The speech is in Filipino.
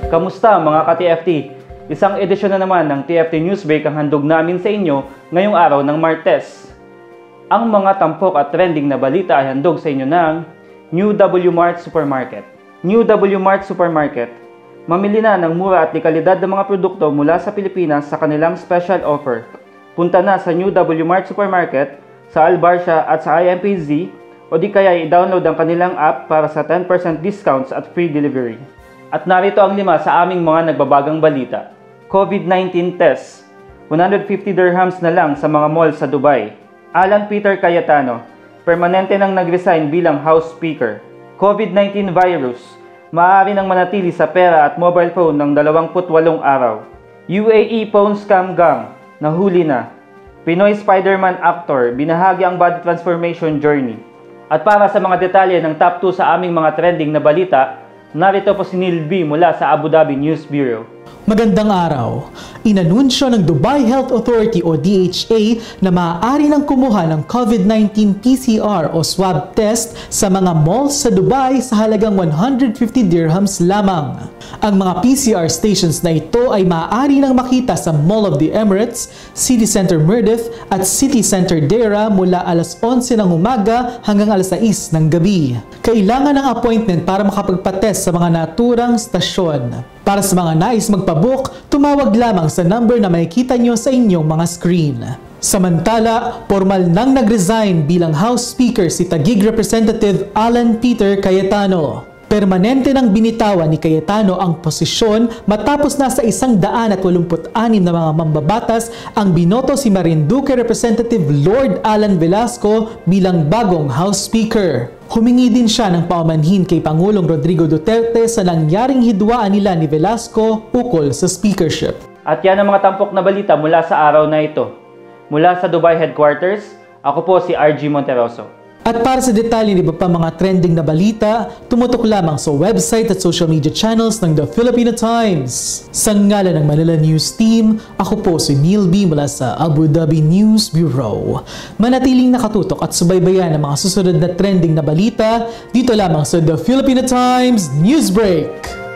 Kamusta mga ka-TFT? Isang edisyon na naman ng TFT News Break ang handog namin sa inyo ngayong araw ng Martes. Ang mga tampok at trending na balita ay handog sa inyo ng New W Mart Supermarket. New W Mart Supermarket, mamili na ng mura at dekalidad ng mga produkto mula sa Pilipinas sa kanilang special offer. Punta na sa New W Mart Supermarket, sa Albarcia at sa IMPZ o di kaya i-download ang kanilang app para sa 10% discounts at free delivery. At narito ang 5 sa aming mga nagbabagang balita. COVID-19 test, 150 dirhams na lang sa mga mall sa Dubai. Alan Peter Cayetano, permanente nang nag-resign bilang House Speaker. COVID-19 virus, maaari nang manatili sa pera at mobile phone ng 28 araw. UAE phone scam gang, nahuli na. Pinoy Spider-Man actor, binahagi ang body transformation journey. At para sa mga detalye ng top 2 sa aming mga trending na balita, narito po si Neil B mula sa Abu Dhabi News Bureau. Magandang araw! Inanunsyo ng Dubai Health Authority o DHA na maaari nang kumuha ng COVID-19 PCR o swab test sa mga malls sa Dubai sa halagang 150 dirhams lamang. Ang mga PCR stations na ito ay maaari nang makita sa Mall of the Emirates, City Center Mirdif at City Center Deira mula alas 11 ng umaga hanggang alas 6 ng gabi. Kailangan ng appointment para makapagpatest sa mga naturang stasyon. Para sa mga nais magpabook, tumawag lamang sa number na makikita nyo sa inyong mga screen. Samantala, formal nang nag-resign bilang House Speaker si Taguig Representative Alan Peter Cayetano. Permanente nang binitawan ni Cayetano ang posisyon matapos nasa 186 na mga mambabatas ang binoto si Marinduque Representative Lord Alan Velasco bilang bagong House Speaker. Humingi din siya ng paumanhin kay Pangulong Rodrigo Duterte sa nangyaring hidwaan nila ni Velasco ukol sa speakership. At yan ang mga tampok na balita mula sa araw na ito. Mula sa Dubai Headquarters, ako po si RG Monteroso. At para sa detalye ng iba pa mga trending na balita, tumutok lamang sa website at social media channels ng The Filipino Times. Sa ngalan ng Manila News Team, ako po si Neil B mula sa Abu Dhabi News Bureau. Manatiling nakatutok at subaybayan ang mga susunod na trending na balita dito lamang sa The Filipino Times News Break.